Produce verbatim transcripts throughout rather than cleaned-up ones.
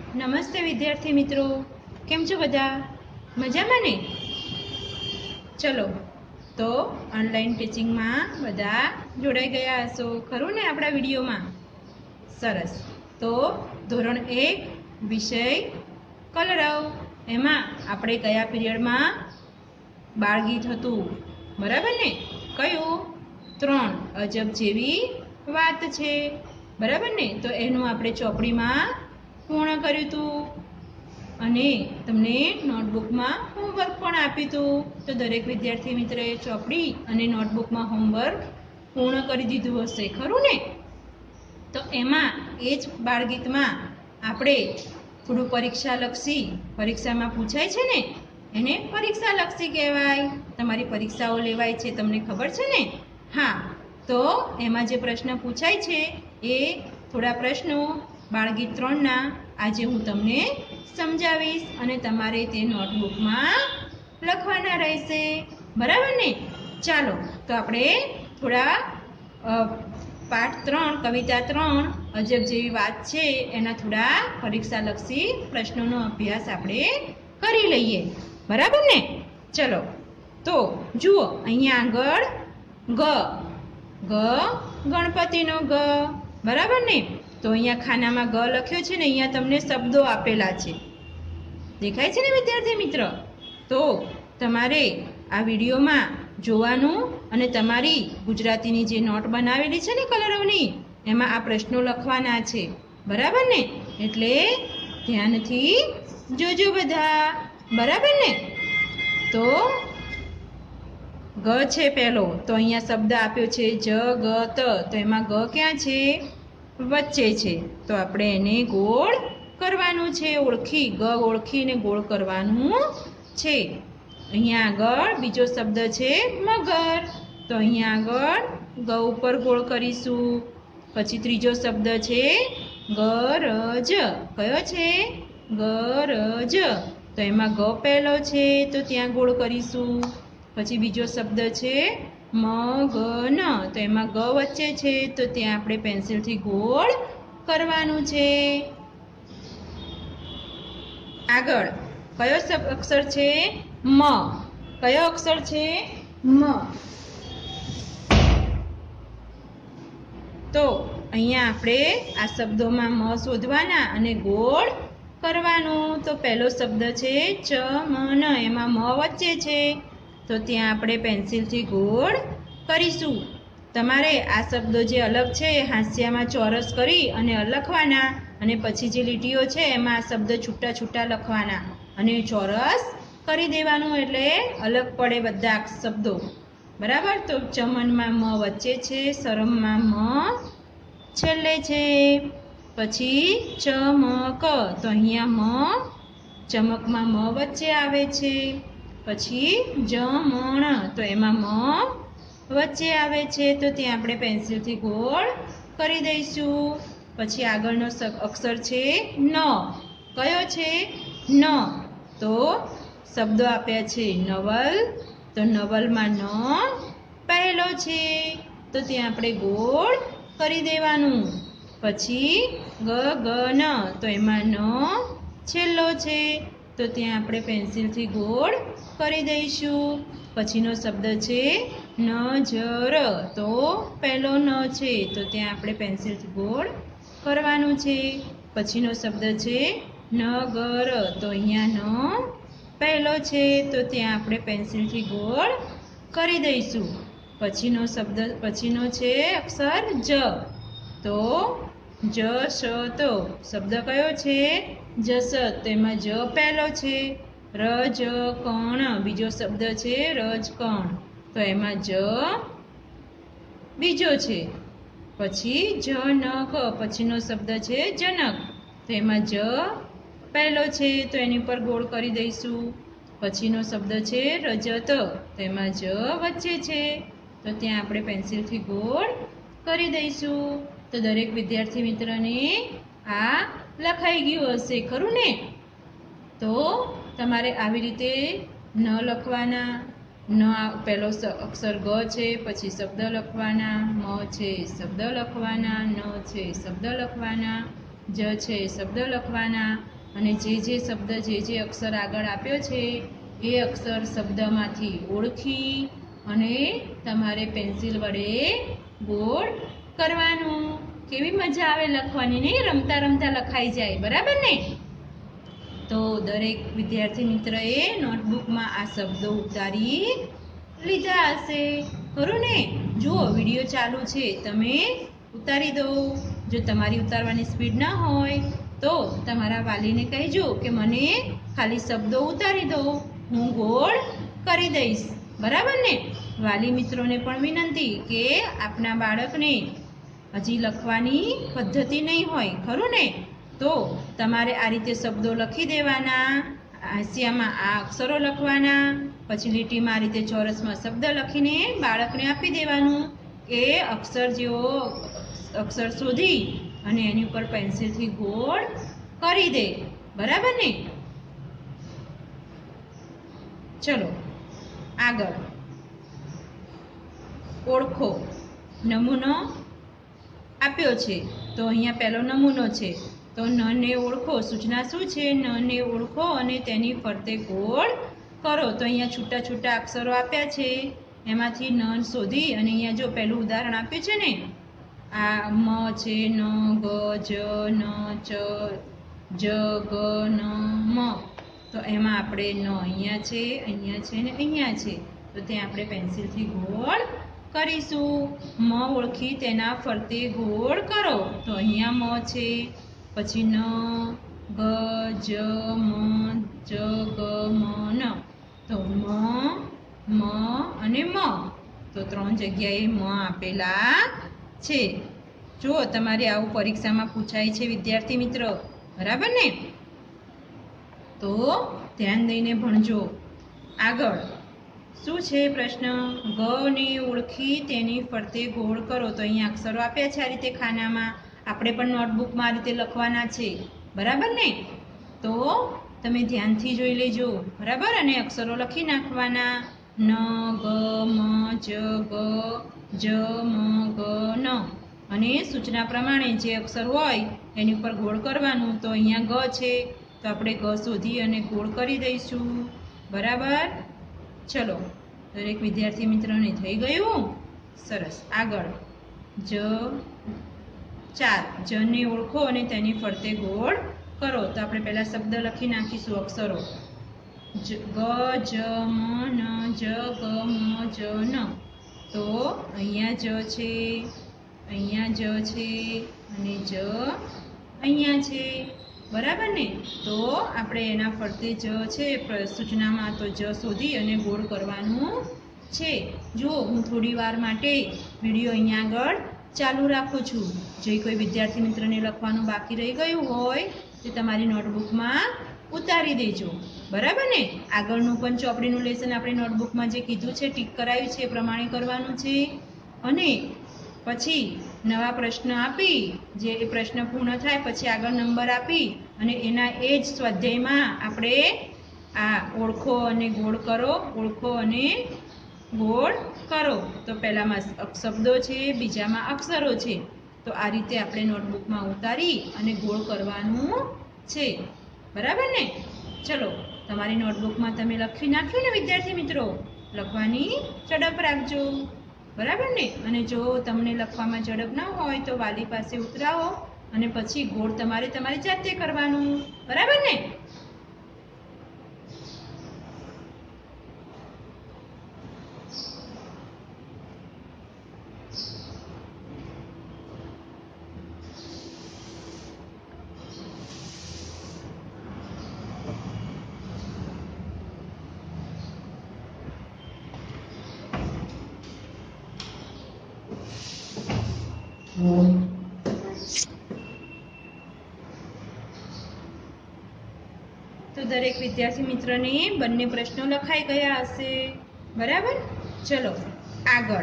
નમસ્તે વિદ્યાર્થી મિત્રો, કેમ છો બધા? મજામાં ને? ચલો તો ઓનલાઈન ટીચિંગમાં બધા જોડાઈ ગયા હશો ખરું ને આપણા વિડીયોમાં? સરસ. તો ધોરણ એક વિષય કલરવ, એમાં આપણે કયા પીરિયડમાં બાળગીત હતું, બરાબર ને? કયું? ત્રણ અજબ જેવી વાત છે, બરાબર ને? તો એનું આપણે ચોપડીમાં પૂર્ણ કર્યું હતું અને તમને નોટબુકમાં હોમવર્ક પણ આપ્યું હતું. તો દરેક વિદ્યાર્થી મિત્રએ ચોપડી અને નોટબુકમાં હોમવર્ક પૂર્ણ કરી દીધું હશે, ખરું ને? તો એમાં એ જ બાળગીતમાં આપણે થોડું પરીક્ષાલક્ષી, પરીક્ષામાં પૂછાય છે ને એને પરીક્ષાલક્ષી કહેવાય. તમારી પરીક્ષાઓ લેવાય છે, તમને ખબર છે ને? હા, તો એમાં જે પ્રશ્ન પૂછાય છે એ થોડા પ્રશ્નો બાળગીત ત્રણના આજે હું તમને સમજાવીશ અને તમારે તે નોટબુકમાં લખવાના રહેશે, બરાબર ને? ચાલો તો આપણે થોડા પાઠ ત્રણ કવિતા ત્રણ અજબ જેવી વાત છે એના થોડા પરીક્ષાલક્ષી પ્રશ્નોનો અભ્યાસ આપણે કરી લઈએ, બરાબર ને? ચલો તો જુઓ, અહીંયા આગળ ગ ગ ગણપતિનો ગ, બરાબર ને? તો અહીંયા ખાનામાં ગ લખ્યો છે ને, અહીંયા તમને શબ્દો આપેલા છે, દેખાય છે ને વિદ્યાર્થી મિત્ર? તો તમારે આ વિડીયોમાં જોવાનું અને તમારી ગુજરાતીની જે નોટ બનાવેલી છે ને કલરવની, એમાં આ પ્રશ્નો લખવાના છે, બરાબર ને? એટલે ધ્યાનથી જોજો બધા, બરાબર ને? તો ગ છે પહેલો, તો અહીંયા શબ્દ આપ્યો છે જ ગ ત, તો એમાં ગ ક્યાં છે? વચ્ચે છે. તો આપણે એને ગોળ કરવાનું છે, ઓળખી ગ ઓળખીને ગોળ કરવાનું છે. અહીંયા આગળ બીજો શબ્દ છે મગર, તો અહીંયા આગળ ગ ઉપર ગોળ કરીશું. પછી ત્રીજો શબ્દ છે ગરજ, કયો છે? ગરજ, તો એમાં ગ પહેલો છે તો ત્યાં ગોળ કરીશું. પછી બીજો શબ્દ છે મગન, તો એમાં ગ વચ્ચે છે તો ત્યાં આપણે પેન્સિલથી ગોળ કરવાનું છે. આગળ કયો અક્ષર છે? મ. કયો અક્ષર છે? મ. તો અહીંયા આપણે આ શબ્દોમાં મ શોધવાના અને ગોળ કરવાનું. તો પહેલો શબ્દ છે ચમન, એમાં મ વચ્ચે છે તો ત્યાં આપણે પેન્સિલથી ગોળ કરીશું. તમારે આ શબ્દો જે અલગ છે હાંસિયામાં ચોરસ કરી અને લખવાના, અને પછી જે લીટીઓ છે એમાં આ શબ્દ છૂટા છૂટા લખવાના અને ચોરસ કરી દેવાનું, એટલે અલગ પડે બધા શબ્દો, બરાબર? તો ચમનમાં મ વચ્ચે છે, શરમમાં મ છેલ્લે છે. પછી ચમક, તો અહીંયા મ ચમકમાં મ વચ્ચે આવે છે. પછી જમણ, તો એમાં મ વચ્ચે આવે છે તો ત્યાં આપણે પેન્સિલથી ગોળ કરી દઈશું. પછી આગળનો અક્ષર છે ન. કયો છે? ન. તો શબ્દો આપ્યા છે નવલ, તો નવલમાં ન પહેલો છે તો ત્યાં આપણે ગોળ કરી દેવાનું. પછી ગ ગન, તો એમાં ન છેલ્લો છે તો ત્યાં આપણે પેન્સિલથી ગોળ કરી દઈશું. પછીનો શબ્દ છે નજર, તો પહેલો ન છે તો ત્યાં આપણે પેન્સિલથી ગોળ કરવાનું છે. પછીનો શબ્દ છે નગર, તો અહીંયા ન પહેલો છે તો ત્યાં આપણે પેન્સિલથી ગોળ કરી દઈશું. પછીનો શબ્દ પછીનો છે અક્ષર જ, તો જ સ, તો શબ્દ કયો છે? જસ, તેમાં જ પહેલો છે. રજ કણ, બીજો શબ્દ છે રજકણ, તો એમાં જ બીજો છે. પછી જનક, પછીનો શબ્દ છે જનક, તો એમાં જ પહેલો છે તો એની પર ગોળ કરી દઈશું. પછીનો શબ્દ છે રજત, તો એમાં જ વચ્ચે છે તો ત્યાં આપણે પેન્સિલથી ગોળ કરી દઈશું. તો દરેક વિદ્યાર્થી મિત્રને આ લખાઈ ગયું હશે, ખરું ને? તો તમારે આવી રીતે ન લખવાના, ન પહેલો અક્ષર ગ છે પછી શબ્દ લખવાના, મ છે શબ્દ લખવાના, ન છે શબ્દ લખવાના, જ છે શબ્દ લખવાના, અને જે જે શબ્દ જે જે અક્ષર આગળ આપ્યો છે એ અક્ષર શબ્દમાંથી ઓળખી અને તમારે પેન્સિલ વડે ગોળ કરવાનું. કેવી મજા આવે લખવાની, નહીં? રમતા રમતા લખાઈ જાય, બરાબર ને? તો દરેક વિદ્યાર્થી મિત્રએ નોટબુકમાં આ શબ્દો ઉતારી લીધા હશે, ખરું ને? જુઓ, વિડીયો ચાલુ છે, તમે ઉતારી દો. જો તમારી ઉતારવાની સ્પીડ ના હોય તો તમારા વાલીને કહેજો કે મને ખાલી શબ્દો ઉતારી દો, હું ગોળ કરી દઈશ, બરાબર ને? વાલી મિત્રોને પણ વિનંતી કે આપના બાળકને હજી લખવાની પદ્ધતિ નહીં હોય, ખરું ને? તો તમારે આ રીતે શબ્દો લખી દેવાના, હાંસિયામાં આ અક્ષરો લખવાના, પછી લીટીમાં આ રીતે ચોરસમાં શબ્દ લખીને બાળકને આપી દેવાનું. એ અક્ષર જેવો અક્ષર શોધી અને એની ઉપર પેન્સિલથી ગોળ કરી દે, બરાબર ને? ચલો આગળ. ઓળખો. નમૂનો આપ્યો છે, તો અહીંયા પહેલો નમૂનો છે. તો ન ને ઓળખો. સૂચના શું છે? ન ને ઓળખો અને તેની ફરતે ગોળ કરો. તો અહીંયા છૂટા છૂટા અક્ષરો આપ્યા છે, એમાંથી ન શોધી અને અહીંયા જો પહેલું ઉદાહરણ આપ્યું છે ને, આ મ છે, ન, ગ, જ, ન, ચ, જ, ગ, ન, મ. તો એમાં આપણે ન અહીંયા છે, અહીંયા છે ને અહીંયા છે, તો ત્યાં આપણે પેન્સિલથી ગોળ કરીશું. મ ઓળખી તેના ફરતે ગોળ કરો. તો અહીંયા મ છે, પછી ન, ગ, જ, મ, જ, ગ, મ, ન. તો મ, મ અને મ. તો ત્રણ જગ્યાએ મ આપેલા છે. જો તમારે આવું પરીક્ષામાં પૂછાય છે વિદ્યાર્થી મિત્રો, બરાબર ને? તો ધ્યાન દઈને ભણજો. આગળ શું છે પ્રશ્ન? ગ ને ઓળખી તેની ફરતે ગોળ કરો. તો અહીંયા અક્ષરો આપ્યા છે આ રીતે ખાનામાં, આપણે પણ નોટબુકમાં આ રીતે લખવાના છે, બરાબર ને? તો તમે ધ્યાનથી જોઈ લેજો, બરાબર? અને અક્ષરો લખી નાખવાના. ન, ગ, મ, જ, ગ, જ, મ, ગ, ન. અને સૂચના પ્રમાણે જે અક્ષર હોય એની ઉપર ગોળ કરવાનું. તો અહીંયા ગ છે, તો આપણે ગ શોધી અને ગોળ કરી દઈશું, બરાબર? ચલો, દરેક વિદ્યાર્થી મિત્રોને થઈ ગયું? સરસ. આગળ જ, ચાર. જને ઓળખો અને તેની ફરતે ગોળ કરો. તો આપણે પહેલા શબ્દ લખી નાખીશું, અક્ષરો. ગ, જ, મ, ન, જ, ગ, મ, જ, ન. તો અહીંયા જ છે, અહીંયા જ છે અને જ અહીંયા છે, બરાબર ને? તો આપણે એના ફરતે જ છે સૂચનામાં, તો જ શોધી અને ગોળ કરવાનું છે. જો હું થોડી વાર માટે વિડીયો અહીંયા આગળ ચાલુ રાખું છું. જે કોઈ વિદ્યાર્થી મિત્રને લખવાનું બાકી રહી ગયું હોય તે તમારી નોટબુકમાં ઉતારી દેજો, બરાબર ને? આગળનું પણ ચોપડીનું લેસન આપણે નોટબુકમાં જે કીધું છે, ટીક કરાયું છે, એ પ્રમાણે કરવાનું છે. અને પછી નવા પ્રશ્ન આપી, જે પ્રશ્ન પૂર્ણ થાય પછી આગળ નંબર આપી અને એના એ જ સ્વાધ્યાયમાં આપણે આ ઓળખો અને ગોળ કરો, ઓળખો અને ગોળ કરો. તો પહેલામાં શબ્દો છે, બીજામાં અક્ષરો છે. તો આ રીતે આપણે નોટબુકમાં ઉતારી અને ગોળ કરવાનું છે, બરાબર ને? ચલો, તમારી નોટબુકમાં તમે લખી નાખ્યું ને વિદ્યાર્થી મિત્રો? લખવાની ઝડપ રાખજો, બરાબર ને? અને જો તમને લખવામાં ઝડપ ના હોય તો વાલી પાસે ઉતરાવો અને પછી ગોળ તમારે તમારી જાતે કરવાનું, બરાબર ને? તો દરેક વિદ્યાર્થી મિત્રને બંને પ્રશ્નો લખાઈ ગયા હશે, બરાબર? ચલો આગળ.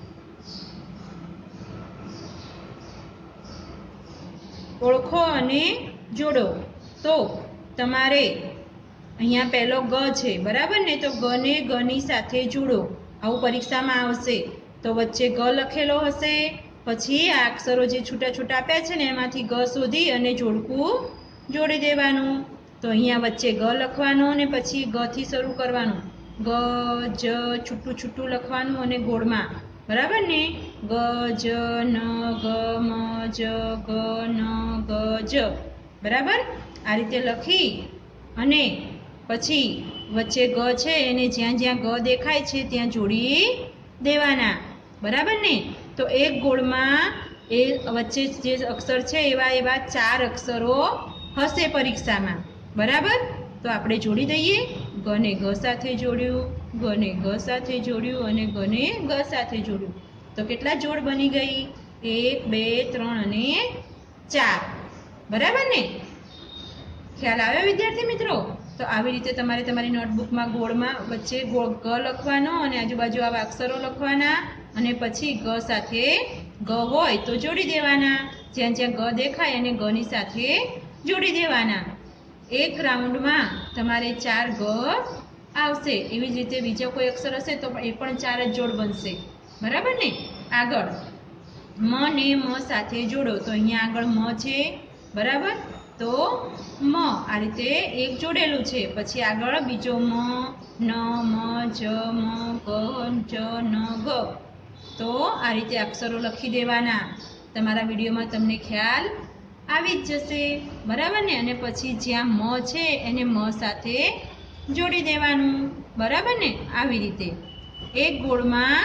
ઓળખો અને જોડો. તો તમારે અહીંયા પહેલો ગ છે, બરાબર ને? તો ગ ને ગ ની સાથે જોડો. આવું પરીક્ષામાં આવશે. તો વચ્ચે ગ લખેલો હશે, પછી આ અક્ષરો જે છૂટા છૂટા આપ્યા છે ને એમાંથી ગ શોધી અને જોડકું જોડી દેવાનું. તો અહીંયા વચ્ચે ગ લખવાનો અને પછી ગ થી શરૂ કરવાનું. ગ જ છૂટું છૂટું લખવાનું અને ગોળમાં, બરાબર ને? ગ જ ન ગ મ જ ગ ન ગ જ, બરાબર? આ રીતે લખી અને પછી વચ્ચે ગ છે એને જ્યાં જ્યાં ગ દેખાય છે ત્યાં જોડી દેવાના, બરાબર ને? તો એક ગોળમાં એ વચ્ચે જે અક્ષર છે એવા એવા ચાર અક્ષરો હશે પરીક્ષામાં, બરાબર? તો આપણે જોડી દઈએ. ગ ને ગ સાથે જોડ્યું, ગ ને ગ સાથે જોડ્યું અને ગ ને ગ સાથે જોડ્યું. તો કેટલા જોડ બની ગઈ? એક, બે, ત્રણ અને ચાર, બરાબર ને? ખ્યાલ આવ્યો વિદ્યાર્થી મિત્રો? તો આવી રીતે તમારે તમારી નોટબુકમાં ગોળમાં વચ્ચે ગોળ ગ લખવાનો અને આજુબાજુ આવા અક્ષરો લખવાના અને પછી ગ સાથે ગ હોય તો જોડી દેવાના. જ્યાં જ્યાં ગ દેખાય અને ગ ની સાથે જોડી દેવાના. એક રાઉન્ડમાં તમારે ચાર ગ આવશે. એવી જ રીતે બીજો કોઈ અક્ષર હશે તો એ પણ ચાર જ જોડ બનશે, બરાબર ને? આગળ મ ને મ સાથે જોડો. તો અહીંયા આગળ મ છે, બરાબર? તો મ આ રીતે એક જોડેલું છે. પછી આગળ બીજો મ, ન, મ, જ, મ, ગ, જ, ન, ગ. તો આ રીતે અક્ષરો લખી દેવાના. તમારા વિડીયોમાં તમને ખ્યાલ આવી જ જશે, બરાબર ને? અને પછી જ્યાં મ છે એને મ સાથે જોડી દેવાનું, બરાબર ને? આવી રીતે એક ગોળમાં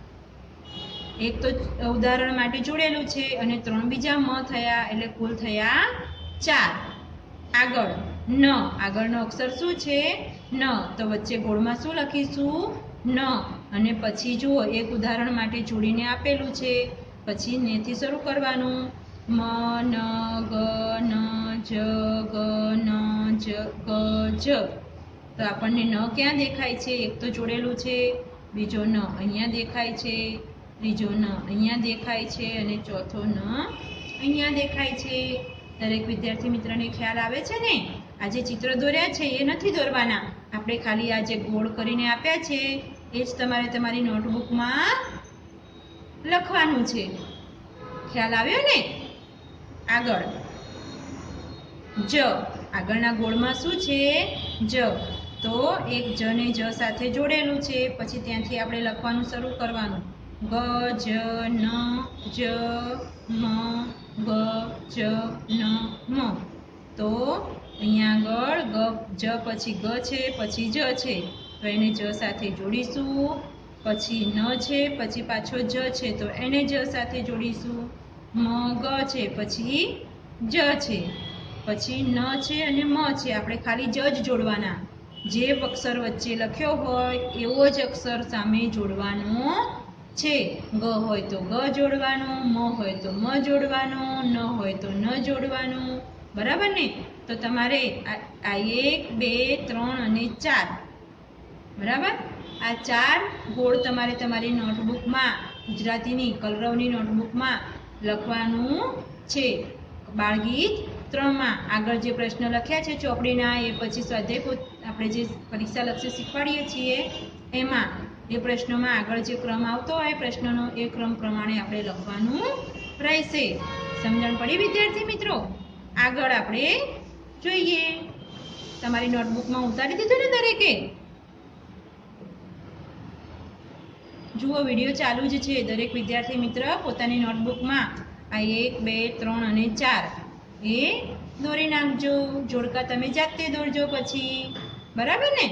એક તો ઉદાહરણ માટે જોડેલું છે અને ત્રણ બીજા મ થયા એટલે કુલ થયા ચાર. આગળ ન, આગળનો અક્ષર શું છે? ન. તો વચ્ચે ગોળમાં શું લખીશું? ન. અને પછી જુઓ એક ઉદાહરણ માટે જોડીને આપેલું છે. પછી ને થી શરૂ કરવાનું. મ, ન, ગ, ન, જ, ગ, ન, જ, ગ, જ. તો આપણને ન ક્યાં દેખાય છે? એક તો જોડેલું છે, બીજો ન અહીંયા દેખાય છે, ત્રીજો ન અહીંયા દેખાય છે અને ચોથો ન અહીંયા દેખાય છે. દરેક વિદ્યાર્થી મિત્રને ખ્યાલ આવે છે ને? આ જે ચિત્ર દોર્યા છે એ નથી દોરવાના, આપણે ખાલી આ જે ગોળ કરીને આપ્યા છે એ જ તમારે તમારી નોટબુકમાં લખવાનું છે. ખ્યાલ આવ્યો ને? આગળ જ, આગળના ગોળમાં શું છે? જ. તો એક જ ને જ સાથે જોડેલું છે. પછી ત્યાંથી આપણે લખવાનું શરૂ કરવાનું. ગ, જ, ન, જ, મ, ગ, જ, ન, મ. તો અહીંયા આગળ ગ જ પછી ગ છે, પછી જ છે, તો એને જ સાથે જોડીશું. પછી ન છે, પછી પાછો જ છે, તો એને જ સાથે જોડીશું. મ, ગ છે, પછી જ છે, પછી ન છે અને મ છે. આપણે ખાલી જ જ જોડવાના. જે અક્ષર વચ્ચે લખ્યો હોય એવો જ અક્ષર સામે જોડવાનો છે. ગ હોય તો ગ જોડવાનું, મ હોય તો મ જોડવાનું, ન હોય તો ન જોડવાનું, બરાબર ને? તો તમારે આ એક, બે, ત્રણ અને ચાર, બરાબર? આ ચાર ગોળ તમારે તમારી નોટબુકમાં, ગુજરાતીની કલરવની નોટબુકમાં લખવાનું છે. બાળગીત ત્રણમાં આગળ જે પ્રશ્ન લખ્યા છે ચોપડીના એ પછી સ્વાધ્યાય આપણે જે પરીક્ષા લક્ષ્ય શીખવાડીએ છીએ એમાં એ પ્રશ્નોમાં આગળ જે ક્રમ આવતો હોય પ્રશ્નનો એ ક્રમ પ્રમાણે આપણે લખવાનું રહેશે. સમજણ પડી વિદ્યાર્થી મિત્રો? આગળ આપણે જોઈએ. તમારી નોટબુકમાં ઉતારી દીધું ને દરેકે? જુઓ વિડીયો ચાલુ જ છે. દરેક વિદ્યાર્થી મિત્ર પોતાની નોટબુકમાં આ એક, બે, ત્રણ અને ચાર એ દોરી નાખજો. જોડકા તમે જાતે દોરજો પછી, બરાબર ને?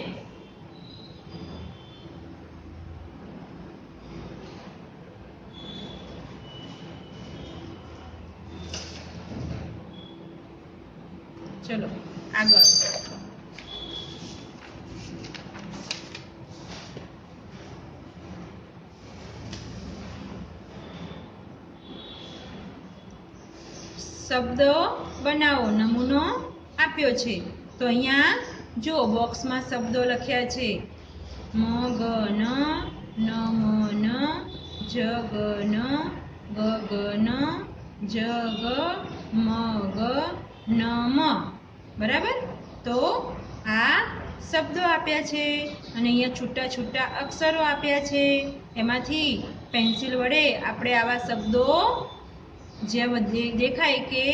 ચલો આગળ. શબ્દો બનાવો. નમૂનો આપ્યો છે. તો અહીંયા જો બોક્સમાં શબ્દો લખ્યા છે. મ, ગ, ન, ન, મ, ન, જ, ગ, ન, ગ, ગ, ન, જ, ગ, મ, ગ, ન, મ. બરાબર? તો આ શબ્દો આપ્યા છે અને અહીંયા છૂટા છૂટા અક્ષરો આપ્યા છે. એમાંથી પેન્સિલ વડે આપણે આવા શબ્દો જે દેખાય કે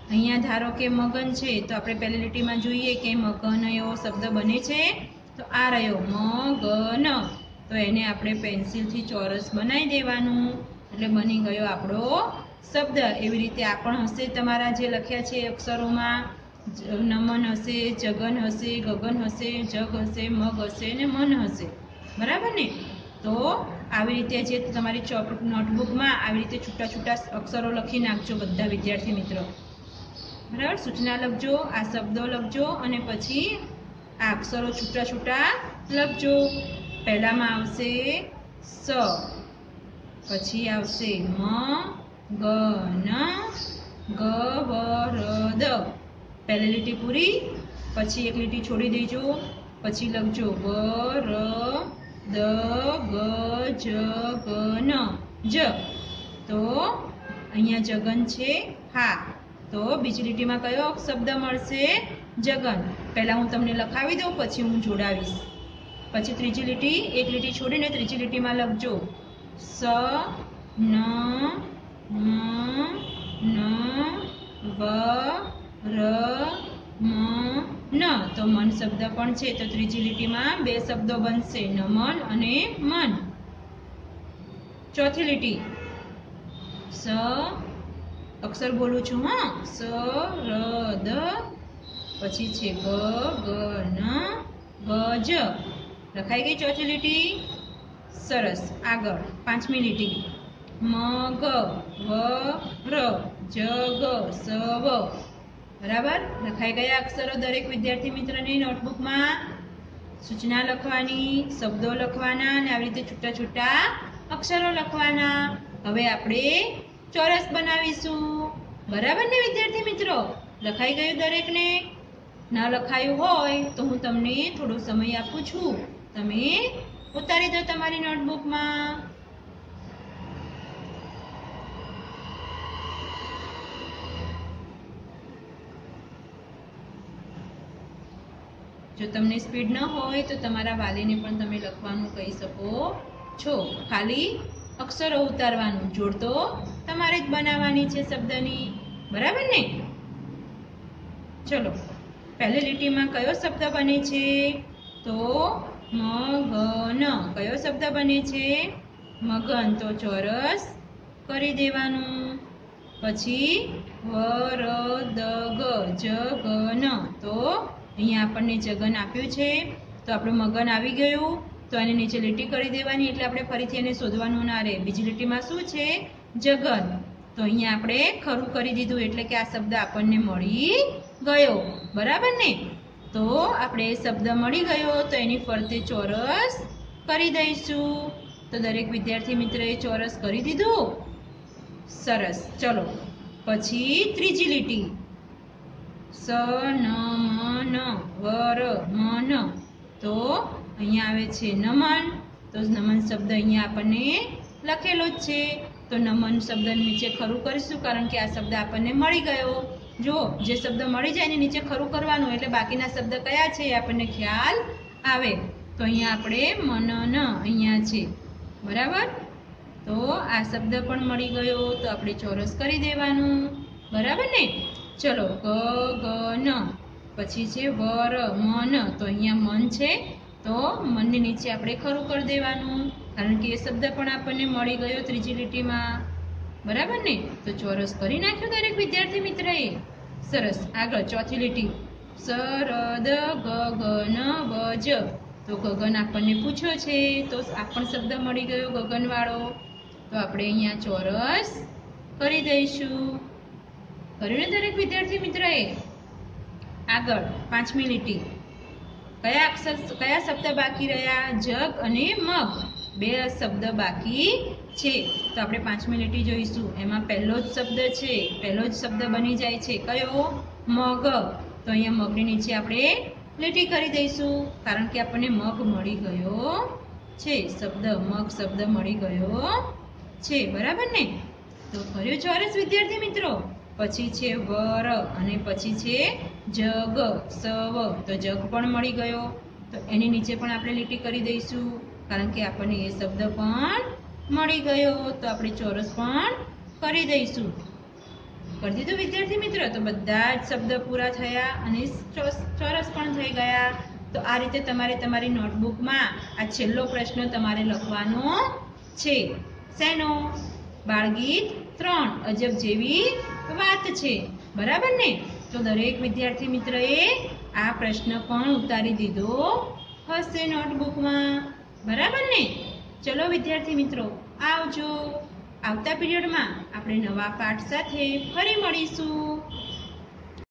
અહીંયા ધારો કે મગન છે તો આપણે પહેલી લીટીમાં જોઈએ કે મગન એવો શબ્દ બને છે તો આ રહ્યો મગન, તો એને આપણે પેન્સિલથી ચોરસ બનાવી દેવાનું એટલે બની ગયો આપણો શબ્દ। એવી રીતે આ પણ હશે, તમારા જે લખ્યા છે અક્ષરોમાં નમન હશે, જગન હશે, ગગન હશે, જગ હશે, મગ હશે ને મન હશે, બરાબર ને? તો આવી રીતે જે તમારી ચોપ નોટબુકમાં આવી રીતે છૂટા છૂટા અક્ષરો લખી નાખજો બધા વિદ્યાર્થી મિત્રો, બરાબર? સૂચના લખજો, આ શબ્દો લખજો અને પછી આ અક્ષરો છૂટા છૂટા લખજો। પહેલામાં આવશે સ, પછી આવશે મ ગ ન ગ વ ર દ, પહેલી લીટી પૂરી, પછી એક લીટી છોડી દેજો, પછી લખજો વ ર દ ગ જ ગ ન જ। તો અહીંયા જગન છે, હા, તો બીજી લીટીમાં કયો શબ્દ મળશે? જગન। પહેલાં હું તમને લખાવી દઉં પછી હું જોડાવીશ, પછી ત્રીજી લીટી એક લીટી છોડીને ત્રીજી લીટીમાં લખજો સ ન મ ન વ ર મ ન, તો મન શબ્દ પણ છે તો ત્રીજી લીટીમાં બે શબ્દો બનશે, નમન અને મન। ચોથી લીટી સ, અક્ષર બોલું છું હા, સ ર દ, પછી છે ગ ગ ન ગ જ, લખાઈ ગઈ ચોથી લીટી? સરસ। આગળ પાંચમી લીટી મ ગ વ ર જ ગ સ વ, બરાબર? લખાઈ ગયા અક્ષરો દરેક વિદ્યાર્થી મિત્રની નોટબુકમાં। સૂચના લખવાની, શબ્દો લખવાના અને આવી રીતે છૂટા છૂટા અક્ષરો લખવાના। હવે આપણે ચોરસ બનાવીશું, બરાબર ને વિદ્યાર્થી મિત્રો? લખાઈ ગયું દરેકને? ન લખાયું હોય તો હું તમને થોડો સમય આપું છું, તમે ઉતારી દો તમારી નોટબુકમાં। જો તમને સ્પીડ ન હોય તો તમારા વાલીને પણ તમે લખવાનું કહી શકો છો, ખાલી અક્ષરો ઉતારવાનું, જોડ તો તમારે જ બનાવવાની છે શબ્દની, બરાબર ને? ચલો, પહેલી લીટીમાં કયો શબ્દ બને છે? તો મગન, કયો શબ્દ બને છે? મગન, તો ચોરસ કરી દેવાનું। પછી વ ર દ ગ જ ગ ન, તો અહીંયા આપણને જગન આપ્યું છે તો આપણું મગન આવી ગયું, તો આને નીચે લીટી કરી દેવાની એટલે આપણે ફરીથી એને શોધવાનું ના રહે। બીજી લીટીમાં શું છે? જગન, તો અહીંયા આપણે ખરું કરી દીધું એટલે કે આ શબ્દ આપણને મળી ગયો, બરાબર ને? તો આપણે એ શબ્દ મળી ગયો તો એની ફરતે ચોરસ કરી દઈશું। તો દરેક વિદ્યાર્થી મિત્રએ ચોરસ કરી દીધું? સરસ। ચલો, પછી ત્રીજી લીટી સ ન મ ન વ ર મ ન, તો અહીંયા આવે છે નમન, તો નમન શબ્દ અહીંયા આપણને લખેલો જ છે તો નમન શબ્દ નીચે ખરું કરીશું કારણ કે આ શબ્દ આપણને મળી ગયો। જો જે શબ્દ મળી જાય એની નીચે ખરું કરવાનું એટલે બાકીના શબ્દ કયા છે એ આપણને ખ્યાલ આવે। તો અહીંયા આપણે મનન અહીંયા છે, બરાબર? તો આ શબ્દ પણ મળી ગયો તો આપણે ચોરસ કરી દેવાનું, બરાબર ને? ચલો, ગ ગ ન, પછી છે વર મન, તો અહીંયા મન છે તો મનની નીચે આપણે ખરું કરી દેવાનું કારણ કે એ શબ્દ પણ આપણને મળી ગયો ત્રીજી લીટીમાં, બરાબર ને? તો ચોરસ કરી નાખ્યું દરેક વિદ્યાર્થી મિત્રએ? સરસ। આગળ ચોથી લીટી સ ર દ ગ ગ ન વ જ, તો ગગન આપણને પૂછ્યો છે તો આ પણ શબ્દ મળી ગયો ગગનવાળો, તો આપણે અહીંયા ચોરસ કરી દઈશું, કર્યું ને દરેક વિદ્યાર્થી મિત્રએ? આગળ પાંચમી લીટી કયા અક્ષર કયા શબ્દ બાકી રહ્યા? જગ અને મગ, બે શબ્દ બાકી છે તો આપણે પાંચમી લીટી જોઈશું। એમાં પહેલો જ શબ્દ છે, પહેલો જ શબ્દ બની જાય છે કયો? મગ, તો અહીંયા મગની નીચે આપણે લીટી કરી દઈશું કારણ કે આપણને મગ મળી ગયો છે, શબ્દ મગ શબ્દ મળી ગયો છે, બરાબર ને? તો કર્યું ચોરસ વિદ્યાર્થી મિત્રો? પછી છે વર અને પછી છે જગ સવ, તો જગ પણ મળી ગયો તો એની નીચે પણ આપણે લીટી કરી દઈશું કારણ કે આપણને એ શબ્દ પણ મળી ગયો તો આપણે ચોરસ પણ કરી દઈશું। કરી દીધું વિદ્યાર્થી મિત્રો? તો બધા જ શબ્દ પૂરા થયા અને ચોરસ પણ થઈ ગયા. તો આ રીતે તમારે તમારી નોટબુકમાં આ છેલ્લો પ્રશ્ન તમારે લખવાનો છે. શેનો? બાળગીત ત્રણ, અજબ જેવી વાત છે. બરાબર ને? તો દરેક વિદ્યાર્થી મિત્રએ આ પ્રશ્ન પણ ઉતારી દીધો હશે નોટબુકમાં. બરાબર ને? ચલો વિદ્યાર્થી મિત્રો, આવજો. આવતા પીરિયડમાં આપણે નવા પાઠ સાથે ફરી મળીશું.